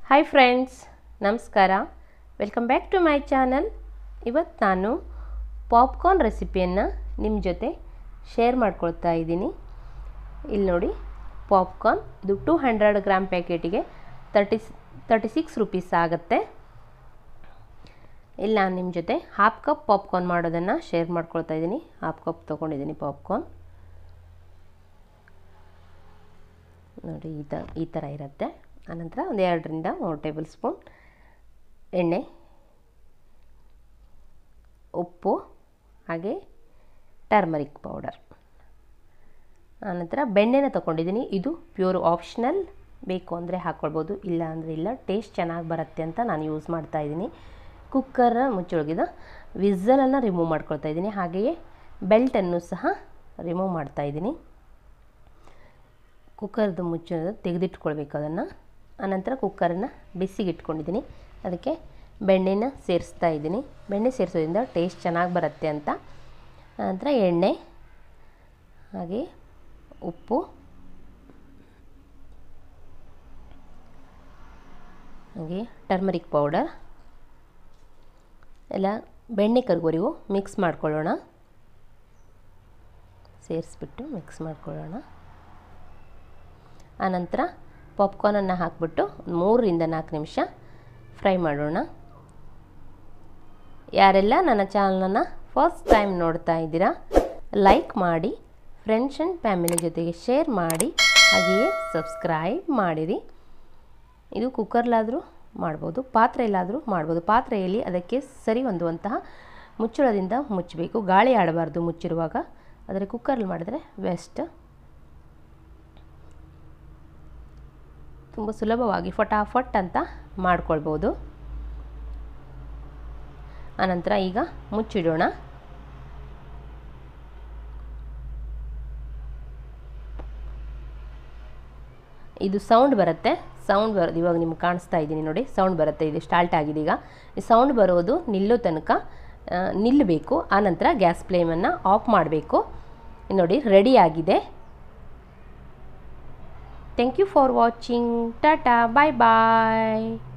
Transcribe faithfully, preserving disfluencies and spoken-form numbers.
Hi friends, ನಮಸ್ಕಾರ. Welcome back to my channel. ಇವತ್ತು ನಾನು ಪಾಪ್ಕಾರ್ನ್ ರೆಸಿಪಿಯನ್ನು ನಿಮ್ಮ ಜೊತೆ ಶೇರ್ ಮಾಡ್ಕೊಳ್ತಾ ಇದ್ದೀನಿ. ಇಲ್ಲಿ ನೋಡಿ, ಪಾಪ್ಕಾರ್ನ್ ಇದು ಟೂ ಹಂಡ್ರೆಡ್ ಗ್ರಾಮ್ ಪ್ಯಾಕೆಟಿಗೆ ತರ್ಟಿ ತರ್ಟಿ ಸಿಕ್ಸ್ ರುಪೀಸ್ ಆಗುತ್ತೆ. ಇಲ್ಲಿ ನಾನು ನಿಮ್ಮ ಜೊತೆ ಹಾಫ್ ಕಪ್ ಪಾಪ್ಕಾರ್ನ್ ಮಾಡೋದನ್ನು ಶೇರ್ ಮಾಡ್ಕೊಳ್ತಾ ಇದ್ದೀನಿ. ಹಾಫ್ ಕಪ್ ತೊಗೊಂಡಿದ್ದೀನಿ ಪಾಪ್ಕಾರ್ನ್. ನೋಡಿ, ಈ ತ ಈ ಥರ ಇರುತ್ತೆ. ಆನಂತರ ಒಂದು ಎರಡರಿಂದ ಮೂರು ಟೇಬಲ್ ಸ್ಪೂನ್ ಎಣ್ಣೆ, ಉಪ್ಪು, ಹಾಗೆ ಟರ್ಮರಿಕ್ ಪೌಡರ್. ಆನಂತರ ಬೆಣ್ಣೆನ ತೊಗೊಂಡಿದ್ದೀನಿ. ಇದು ಪ್ಯೂರ್ ಆಪ್ಷನಲ್, ಬೇಕು ಅಂದರೆ ಹಾಕ್ಕೊಳ್ಬೋದು, ಇಲ್ಲ ಅಂದರೆ ಇಲ್ಲ. ಟೇಸ್ಟ್ ಚೆನ್ನಾಗಿ ಬರುತ್ತೆ ಅಂತ ನಾನು ಯೂಸ್ ಮಾಡ್ತಾಯಿದ್ದೀನಿ. ಕುಕ್ಕರ್ ಮುಚ್ಚೊಳಗಿದ ವಿಝಲನ್ನು ರಿಮೂವ್ ಮಾಡ್ಕೊಳ್ತಾ ಇದ್ದೀನಿ. ಹಾಗೆಯೇ ಬೆಲ್ಟನ್ನು ಸಹ ರಿಮೂವ್ ಮಾಡ್ತಾಯಿದ್ದೀನಿ. ಕುಕ್ಕರ್ದು ಮುಚ್ಚ ತೆಗೆದಿಟ್ಕೊಳ್ಬೇಕು ಅದನ್ನು. ಆನಂತರ ಕುಕ್ಕರನ್ನು ಬಿಸಿಗೆ ಇಟ್ಕೊಂಡಿದ್ದೀನಿ. ಅದಕ್ಕೆ ಬೆಣ್ಣೆನ ಸೇರಿಸ್ತಾ ಇದ್ದೀನಿ. ಬೆಣ್ಣೆ ಸೇರಿಸೋದ್ರಿಂದ ಟೇಸ್ಟ್ ಚೆನ್ನಾಗಿ ಬರುತ್ತೆ ಅಂತ. ಆನಂತರ ಎಣ್ಣೆ, ಹಾಗೆ ಉಪ್ಪು, ಹಾಗೆ ಟರ್ಮರಿಕ್ ಪೌಡರ್ ಎಲ್ಲ ಬೆಣ್ಣೆ ಕರಗೋವರೆಗೂ ಮಿಕ್ಸ್ ಮಾಡ್ಕೊಳ್ಳೋಣ. ಸೇರಿಸ್ಬಿಟ್ಟು ಮಿಕ್ಸ್ ಮಾಡ್ಕೊಳ್ಳೋಣ. ಆನಂತರ ಪಾಪ್ಕಾರ್ನನ್ನು ಹಾಕಿಬಿಟ್ಟು ಮೂರರಿಂದ ನಾಲ್ಕು ನಿಮಿಷ ಫ್ರೈ ಮಾಡೋಣ. ಯಾರೆಲ್ಲ ನನ್ನ ಚಾನಲನ್ನು ಫಸ್ಟ್ ಟೈಮ್ ನೋಡ್ತಾ ಇದ್ದೀರಾ, ಲೈಕ್ ಮಾಡಿ, ಫ್ರೆಂಡ್ಸ್ ಆ್ಯಂಡ್ ಫ್ಯಾಮಿಲಿ ಜೊತೆಗೆ ಶೇರ್ ಮಾಡಿ, ಹಾಗೆಯೇ ಸಬ್ಸ್ಕ್ರೈಬ್ ಮಾಡಿರಿ. ಇದು ಕುಕ್ಕರ್ಲಾದರೂ ಮಾಡ್ಬೋದು, ಪಾತ್ರೆಯಲ್ಲಾದರೂ ಮಾಡ್ಬೋದು. ಪಾತ್ರೆಯಲ್ಲಿ ಅದಕ್ಕೆ ಸರಿ ಹೊಂದುವಂತಹ ಮುಚ್ಚಳದಿಂದ ಮುಚ್ಚಬೇಕು. ಗಾಳಿ ಆಡಬಾರ್ದು ಮುಚ್ಚಿರುವಾಗ. ಆದರೆ ಕುಕ್ಕರಲ್ಲಿ ಮಾಡಿದ್ರೆ ಬೆಸ್ಟ್. ತುಂಬ ಸುಲಭವಾಗಿ ಫಟಾಫಟ್ ಅಂತ ಮಾಡ್ಕೊಳ್ಬೋದು. ಆನಂತರ ಈಗ ಮುಚ್ಚಿಡೋಣ. ಇದು ಸೌಂಡ್ ಬರುತ್ತೆ. ಸೌಂಡ್ ಬರೋದು ಇವಾಗ ನಿಮ್ಗೆ ಕಾಣಿಸ್ತಾ ಇದ್ದೀನಿ ನೋಡಿ, ಸೌಂಡ್ ಬರುತ್ತೆ. ಇದು ಸ್ಟಾರ್ಟ್ ಆಗಿದೆ. ಈಗ ಈ ಸೌಂಡ್ ಬರೋದು ನಿಲ್ಲೋ ತನಕ ನಿಲ್ಲಬೇಕು. ಆನಂತರ ಗ್ಯಾಸ್ ಫ್ಲೇಮನ್ನು ಆಫ್ ಮಾಡಬೇಕು. ನೋಡಿ, ರೆಡಿ ಆಗಿದೆ. Thank you for watching. Tata, bye bye.